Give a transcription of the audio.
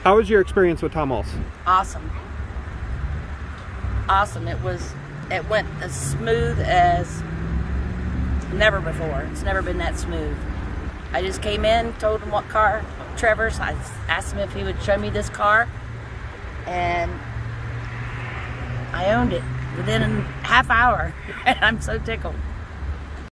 How was your experience with Tom Ahls? Awesome. Awesome. It went as smooth as never before. It's never been that smooth. I just came in, told him what car, Trevor's. I asked him if he would show me this car, and I owned it within a half hour, and I'm so tickled.